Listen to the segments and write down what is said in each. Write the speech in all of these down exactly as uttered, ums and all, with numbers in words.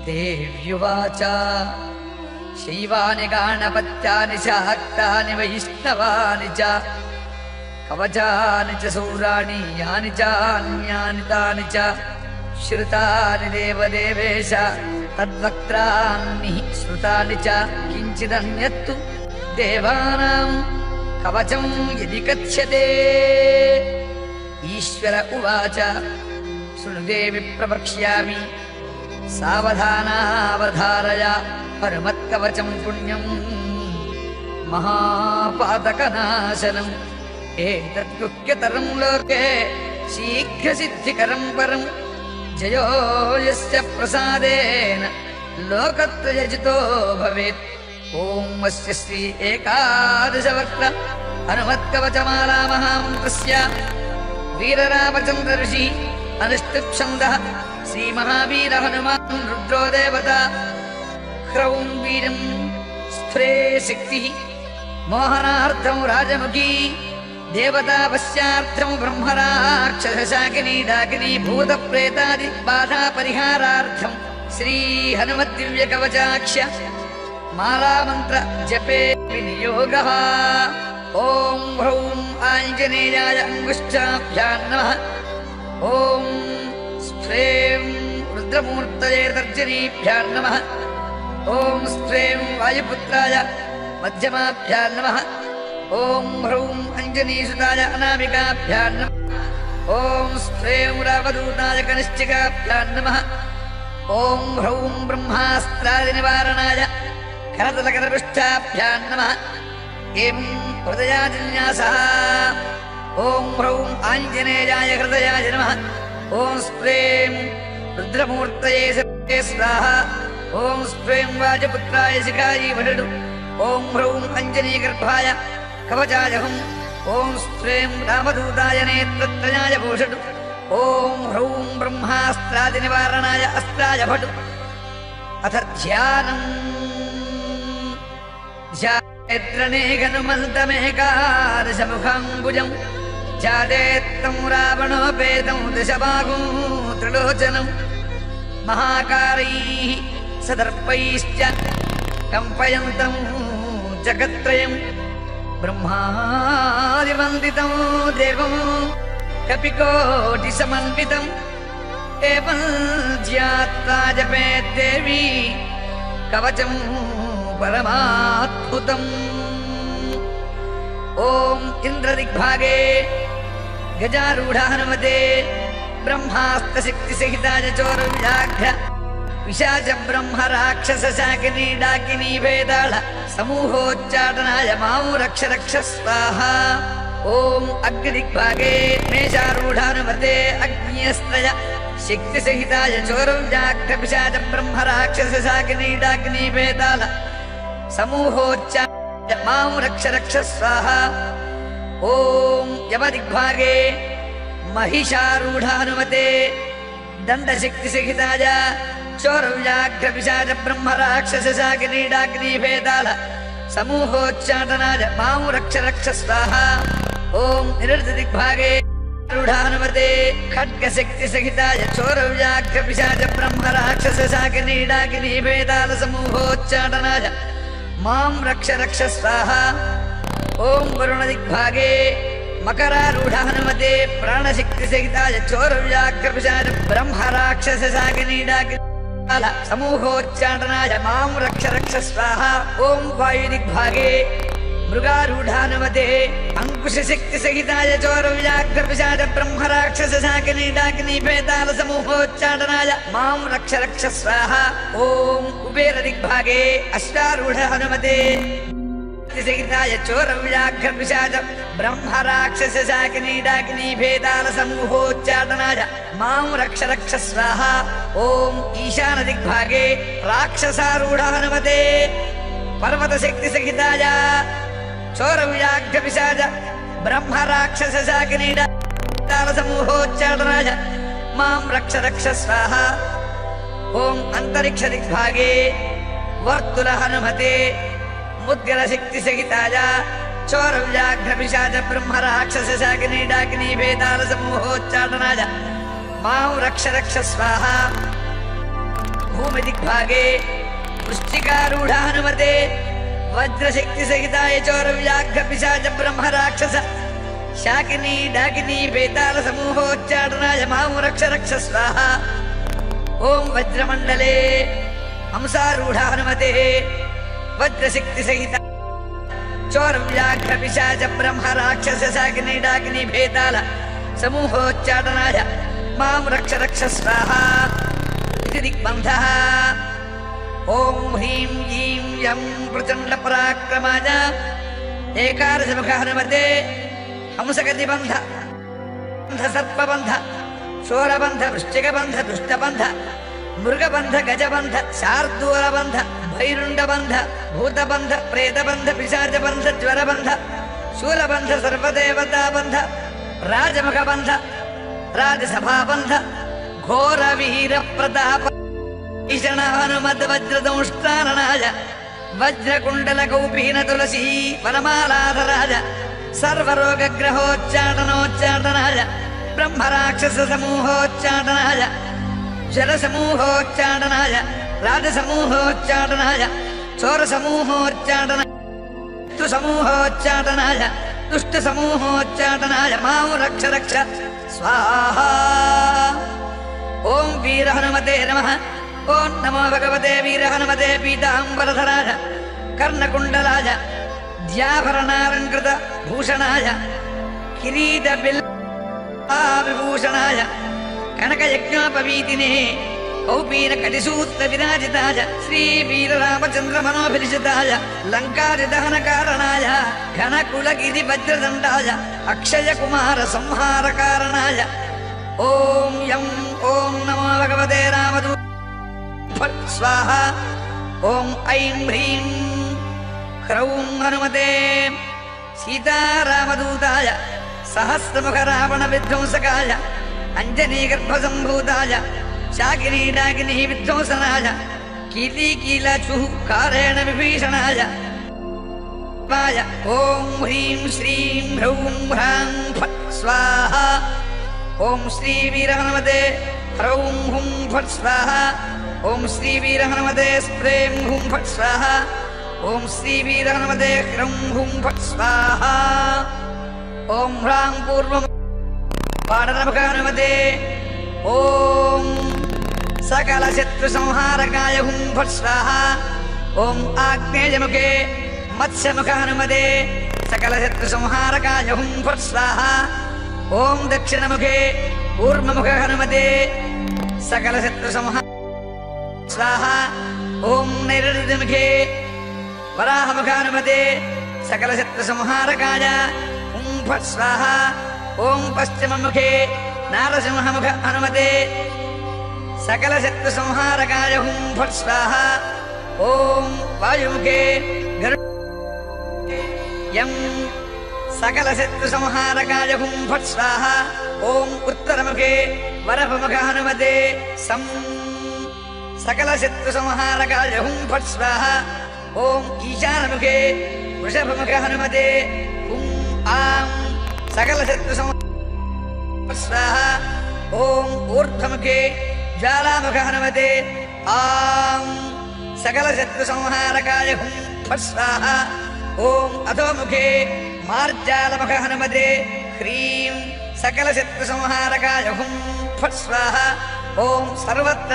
देव्युवाच शैवानि गाणपत्यानि शाक्तानि वैष्णवानि च कवचानि च शूराणि यानि चान्यानि तानि च श्रुतानि देवदेवेश तद्वक्त्राणि श्रुतानि च किञ्चिदन्यत्तु देवानां कवचं यदि कथ्यते। ईश्वर उवाच शृणु देवि प्रवक्ष्यामि सावधानावधारय हनुमत्कवचं पुण्यं महापातकनाशनम् एतद्गुह्यतरं लोके शीघ्रसिद्धिकरं परं जयो यस्य प्रसादेन लोकत्रयजितो भवेत्। ॐ अस्य श्री एकादशवक्त्र हनुमत्कवचमाला महामन्त्रस्य वीररामचन्द्र ऋषिः अनुष्टुप्छन्दः श्रीमहावीर हनुमान् रुद्रो देवता ह्रौं वीरं स्फुरे शक्तिः मोहनार्थं राजमुखी देवता वस्यार्थं ब्रह्मराक्षसशाकिनी डाकिनी भूतप्रेतादि बाधा परिहारार्थं श्री हनुमद्दिव्यकवचाक्ष मालामन्त्र जपे विनियोगः। ॐ ह्रौं आञ्जनेयाय अङ्गुष्ठाभ्यां नमः। ॐ स्फ्रें रुद्रमूर्तये तर्जनीभ्यां नमः। ॐ स्फ्रें वायुपुत्राय मध्यमाभ्यां नमः। ॐ ह्रौं अञ्जनीसुताय अनामिकाभ्यां नमः। ॐ स्फ्रें रामदूताय कनिष्ठिकाभ्यां नमः। ॐ ह्रौं ब्रह्मास्त्रादिनिवारणाय करतलकरपृष्ठाभ्यां नमः। एवं हृदयादिन्यासः। ॐ ह्रौं आञ्जनेयाय हृदयाय नमः। ॐ स्फ्रें रुद्रमूर्तये स्वाहा। ॐ स्फ्रें वाजपुत्राय शिखायै वषडु। ॐ ह्रौं अञ्जनीगर्भाय कवचाय हुं। ॐ स्फ्रें रामदूताय नेत्रत्रयाय भूषडु। ॐ ह्रौं ब्रह्मास्त्रादिनिवारणाय अस्त्राय भटु। अथ ध्यानम् ध्यानेत्रनेघनुमन्तमेकादशमुखाम्बुजम् जातेत्तं रावणोपेतं दशबाहुं त्रिलोचनं महाकारैः सदर्पैश्च कम्पयन्तं जगत्त्रयं ब्रह्मादिवन्दितं देवं कपिकोटिसमन्वितं एवं ध्यात्वा जपेत् देवी कवचं परमाद्भुतम्। ॐ इन्द्रदिग्भागे गजारूढ हनुमते ब्रह्मास्त्रशक्तिसहिताय चोरव्याघ्र विशाच ब्रह्म राक्षस शाकिनी डाकिनी भेदाळ समूहोच्चाटनाय मां रक्ष रक्ष स्वाहा। ॐ अग्निदिग्भागे मेषारूढ हनुमते अग्न्यस्त्रय शक्तिसहिताय चोरव्याघ्र विशाच ब्रह्म राक्षस शाकिनी डाकिनी भेदाळ समूहोच्चाटनाय मां रक्ष रक्ष स्वाहा। ॐ यमदिग्भागे महिषारूढ हनुमते दण्डशक्तिसहिताय चोरव्याघ्र विशाच ब्रह्म राक्षस शाकिनी डाकिनी भेदाळ समूहोच्चाटनाय मां रक्ष रक्ष स्वाहा। ॐ निरुद्धदिग्भागे रूढ हनुमते खड्गशक्तिसहिताय चोरव्याघ्र विशाच ब्रह्म राक्षस शाकिनी डाकिनी भेदाळ समूहोच्चाटनाय मां रक्ष रक्ष स्वाहा। ॐ वरुणदिग्भागे मकरारूढ हनुमते प्राणशक्तिसहिताय चोरव्याघ्र विशाच ब्रह्म राक्षस शाकिनी डाकिनी समूहोच्चाटनाय मां रक्ष रक्ष स्वाहा। ॐ वायुदिग्भागे मृगारूढ हनुमते अंकुशशक्तिसहिताय चोरव्याघ्र विशाच ब्रह्म राक्षस शाकिनी डाकिनी भेदाळ समूहोच्चाटनाय मां रक्ष रक्ष स्वाहा। ॐ कुबेरदिग्भागे अश्वारूढ हनुमते सहिताय चोरव्याघ्र विशाच ब्रह्म राक्षस शाकिनी डाकिनी भेदाळ समूहोच्चाटनाय मां रक्ष रक्ष स्वाहा। ॐ ईशानदिग्भागे राक्षसारूढ हनुमते पर्वतशक्तिसहिताय चोरव्याघ्र विशाच ब्रह्म राक्षस शाकिनी डाकिनी समूहोच्चाटनाय मां रक्ष रक्ष स्वाहा। ॐ अन्तरिक्षदिग्भागे वर्तुल हनुमते मुद्गलशक्तिसहिताय चोरव्याघ्र विशाच ब्रह्म राक्षस शाकिनी डाकिनी भेदाळ समूहोच्चाटनाय मां रक्ष रक्ष स्वाहा। भूमिदिग्भागे वृश्चिकारूढा हनुमते वज्रशक्तिसहिताय चोरव्याघ्रपिशाच ब्रह्मराक्षस शाकिनी डाकिनी बेतालसमूहोच्चाटनाय मां रक्ष रक्ष स्वाहा। ॐ वज्रमण्डले हंसारूढा हनुमते वज्रशक्तिसहिता चोरव्याघ्रपिशाच ब्रह्मराक्षस शाकिनी डाकिनी बेताल समूहोच्चाटनाय मां रक्ष रक्ष स्वाहा इति दिग्बन्धः। ॐ ह्रीं ह्रीं यं प्रचण्डपराक्रमाय एकादशमुख हनुमते हंसगतिबन्ध सर्पबन्ध शोरबन्ध वृश्चिकबन्ध दुष्टबन्ध मृगबन्ध गजबन्ध शार्दूलबन्ध भैरुण्डबन्ध भूतबन्ध प्रेतबन्ध पिशाचबन्ध ज्वरबन्ध शूलबन्ध सर्वदेवताबन्ध राजमुखबन्ध राजसभाबन्ध घोरवीरप्रताप ईशण हनुमद्वज्रदंष्टारणाय वज्रकुण्डलकौपीन तुलसी वनमालाधराय सर्वरोगग्रहोच्चाटनोच्चाटनाय ब्रह्मराक्षससमूहोच्चाटनाय जलसमूहोच्चाटनाय राजसमूहोच्चाटनाय चोरसमूहोच्चाटनाय दुष्टसमूहोच्चाटनाय दुष्टसमूहोच्चाटनाय मां रक्ष रक्ष स्वाहा। ॐ वीरहनुमते नमः। ॐ नमो भगवते वीरहनुमते पीताम्बरधराय कर्णकुण्डलाय द्याभरणालङ्कृत भूषणाय किरीटबिल्लाविभूषणाय कनकयज्ञोपवीतिने कौपीनकटिसूत्रविराजिताय श्रीवीररामचन्द्रमनोभिषिताय लङ्कादिदहनकारणाय घनकुलगिरिवज्रदण्डाय अक्षयकुमारसंहारकारणाय ॐ यं ॐ नमो भगवते रामदूत स्वाहा। ॐ ऐं ह्रीं क्रौं हनुमते सीतारामदूताय सहस्रमुख रावण विध्वंसकाय अञ्जनीगर्भसम्भूताय शाकिनी डाकिनी विध्वंसनाय कीलीकीलचुः कारेण विभीषणाय ॐ ह्रीं श्रीं ह्रौं ह्रां फट् स्वाहा। ॐ श्रीवीरहनुमते ह्रौं हुं फट् स्वाहा। ॐ श्रीवीरहनुमते स्प्रें हुं फट् स्वाहा। ॐ श्रीवीरहनुमते ह्रौं हुं फट् स्वाहा। ॐ ह्रां पूर्वं पाडनमुख हनुमते ॐ सकलशत्रुसंहारकाय हुं फट् स्वाहा। ॐ आग्नेयमुखे मत्स्यमुख हनुमते सकलशत्रुसंहारकाय हुं फट् स्वाहा। ॐ दक्षिणमुखे कूर्ममुख हनुमते सकलशत्रुसंहार स्वाहा। ॐ नैऋत्यमुखे वराहमुख हनुमते सकलशत्रुसंहारकाय हुं फट् स्वाहा। ॐ पश्चिममुखे नारसिंहमुख हनुमते सकलशत्रुसंहारकाय हुं फट् स्वाहा। ॐ वायुमुखे यं सकलशत्रुसंहारकाय हुं फट् स्वाहा। ॐ उत्तरमुखे वरभमुख हनुमते सं सकलशत्रुसंहारकाय हुं फट् स्वाहा। ॐ ईशानमुखे वृषभमुख हनुमते हुं आं सकलशत्रुसंहारकाय स्वाहा। ॐ ऊर्ध्वमुखे ज्वालामुख हनुमते आं सकलशत्रुसंहारकाय हुं फट् स्वाहा। ॐ अधोमुखे मार्जालमुख हनुमते ह्रीं सकलशत्रुसंहारकाय हुं फट् स्वाहा। ॐ सर्वत्र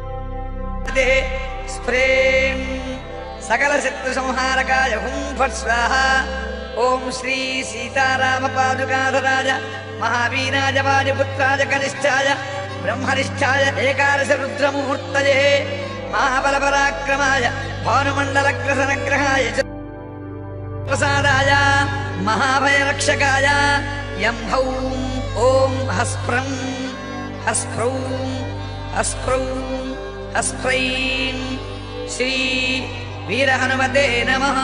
स्प्रें सकलशत्रुसंहारकाय हुं फट् स्वाहा। ॐ श्री सीतारामपादुकाधराय महावीराय वायुपुत्राय कनिष्ठाय ब्रह्मनिष्ठाय एकादश रुद्रमुहूर्तये महाबलपराक्रमाय भानुमण्डलग्रसनग्रहाय प्रसादाय महाभयरक्षकाय यं हौं ॐ हस्प्रं हस्प्रौं हस्प्रौं हस्प्रैं श्री वीरहनुमते नमः।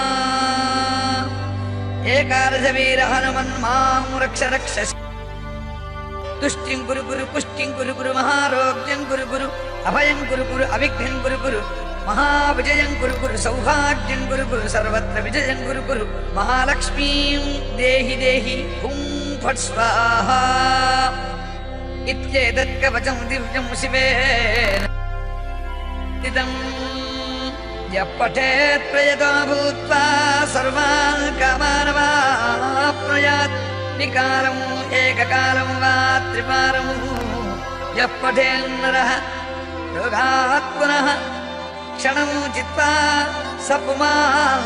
एकादश वीरहनुमन् मां रक्ष रक्ष तुष्टिं कुरु कुरु पुष्टिं कुरु कुरु महारोग्यं कुरु कुरु अभयं कुरु कुरु अविघ्नं कुरु कुरु महाविजयं कुरु कुरु सौभाग्यं कुरु कुरु सर्वत्र विजयं कुरु कुरु महालक्ष्मीं देहि देहि हुं फट् स्वाहा इत्येतत् कवचं दिव्यं शिवेन इदम् यः पठेत् प्रयतो भूत्वा सर्वान् कामानवाप्नुयात् निकारम् एककालम् वा त्रिपारम् यः पठेन्नरः योगात् पुनः क्षणम् चित्वा स पुमान्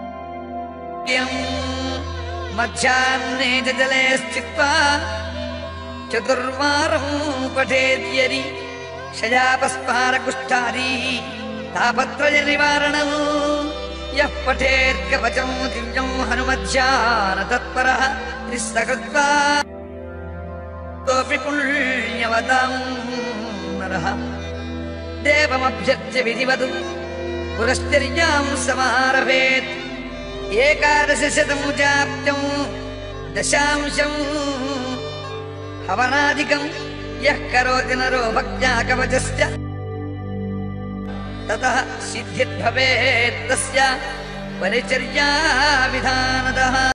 मध्याह्ने च जले स्थित्वा चतुर्वारम् पठेद्यदि क्षयापस्मारकुष्ठादी तापत्रय निवारणम् यः पठेत्कवचम् दिव्यम् हनुमध्यान तत्परः त्रिस्सकृत्वा तोऽपि पुण्यवताम् नरः देवमभ्यर्च्य विधिवत् पुरश्चर्याम् समारभेत् एकादशशतमुचाप्तम् दशांशम् हवनादिकम् यः करोति नरो भक्त्या कवचस्य ततः सिद्धिर्भवेत् तस्य परिचर्या विधानतः।